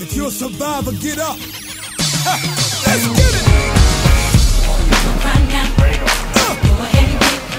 If you're a survivor, get up. Ha, let's get it. Right now. Go ahead and get